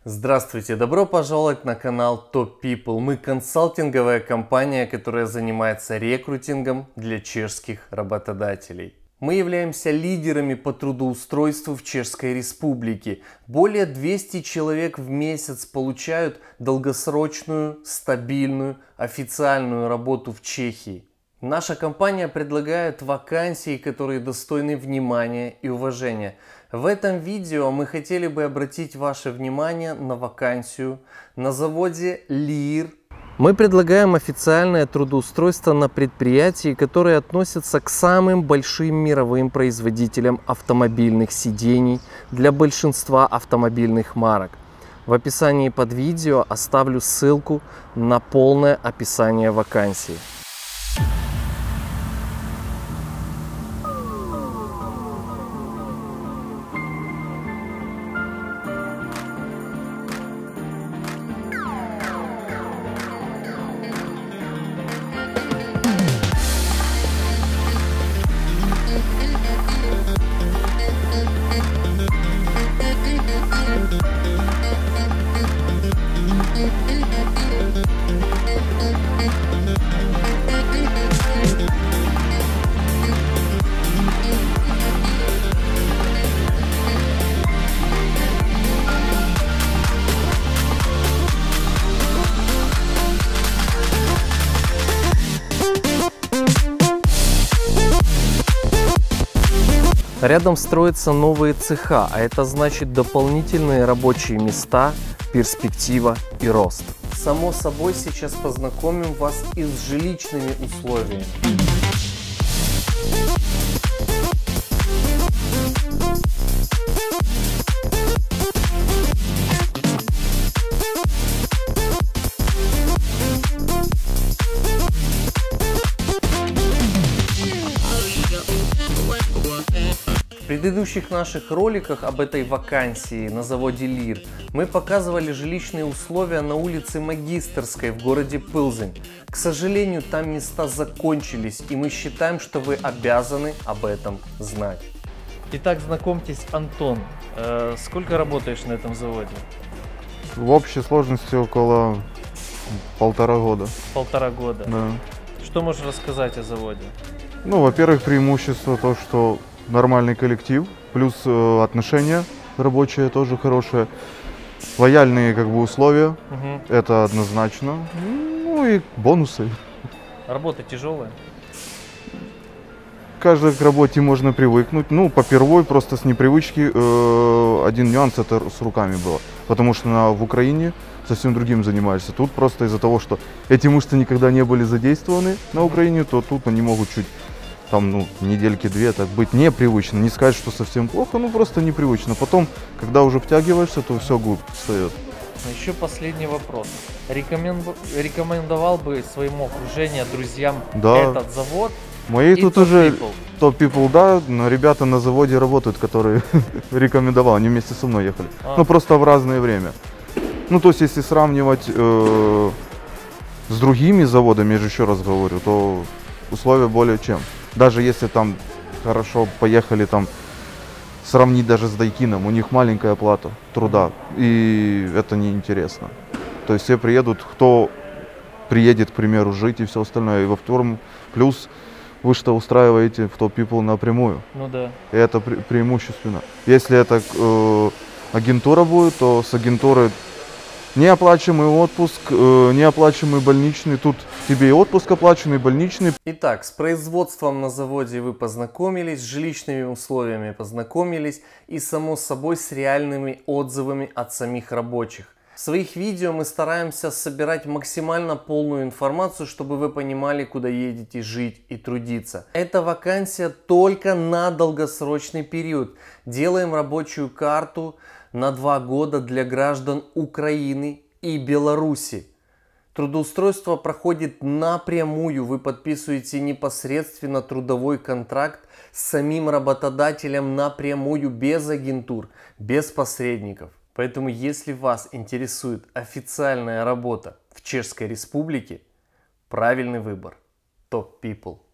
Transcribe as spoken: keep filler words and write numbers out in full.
Здравствуйте, добро пожаловать на канал Top People. Мы консалтинговая компания, которая занимается рекрутингом для чешских работодателей. Мы являемся лидерами по трудоустройству в Чешской Республике. Более двухсот человек в месяц получают долгосрочную, стабильную, официальную работу в Чехии. Наша компания предлагает вакансии, которые достойны внимания и уважения. В этом видео мы хотели бы обратить ваше внимание на вакансию на заводе Lear. Мы предлагаем официальное трудоустройство на предприятии, которые относятся к самым большим мировым производителям автомобильных сидений для большинства автомобильных марок. В описании под видео оставлю ссылку на полное описание вакансии. Рядом строятся новые цеха, а это значит дополнительные рабочие места, перспектива и рост. Само собой, сейчас познакомим вас и с жилищными условиями. В предыдущих наших роликах об этой вакансии на заводе Lear мы показывали жилищные условия на улице Магистерской в городе Пилзен. К сожалению, там места закончились, и мы считаем, что вы обязаны об этом знать. Итак, знакомьтесь, Антон. Э, сколько работаешь на этом заводе? В общей сложности около полтора года. Полтора года. Да. Что можешь рассказать о заводе? Ну, во-первых, преимущество то, что нормальный коллектив, плюс э, отношения рабочие тоже хорошие, лояльные как бы условия, угу. Это однозначно, ну и бонусы. Работа тяжелая? Каждой к работе можно привыкнуть, ну, попервой просто с непривычки э, один нюанс это с руками было, потому что на, в Украине совсем другим занимаешься, тут просто из-за того, что эти мышцы никогда не были задействованы на Украине, то тут они могут чуть там, ну, недельки-две так быть непривычно, не сказать, что совсем плохо, ну, просто непривычно. Потом, когда уже втягиваешься, то все гуд встает. Еще последний вопрос. Рекоменду... Рекомендовал бы своему окружению, друзьям, да, этот завод? Мои тут уже Top People, да, но ребята на заводе работают, которые рекомендовал, они вместе со мной ехали. А. Ну, просто в разное время. Ну, то есть, если сравнивать э, с другими заводами, я же еще раз говорю, то условия более чем. Даже если там хорошо поехали там сравнить даже с Дайкином, у них маленькая оплата труда, и это неинтересно. То есть все приедут, кто приедет, к примеру, жить и все остальное. И во втором плюс вы что устраиваете в Top People напрямую. Ну да. И это пре преимущественно. Если это э, агентура будет, то с агентурой неоплачиваемый отпуск, э, неоплачиваемый больничный, тут тебе и отпуск оплаченный, больничный. Итак, с производством на заводе вы познакомились, с жилищными условиями познакомились и, само собой, с реальными отзывами от самих рабочих. В своих видео мы стараемся собирать максимально полную информацию, чтобы вы понимали, куда едете жить и трудиться. Эта вакансия только на долгосрочный период. Делаем рабочую карту на два года для граждан Украины и Беларуси. Трудоустройство проходит напрямую, вы подписываете непосредственно трудовой контракт с самим работодателем напрямую, без агентур, без посредников. Поэтому, если вас интересует официальная работа в Чешской Республике, правильный выбор – Top People.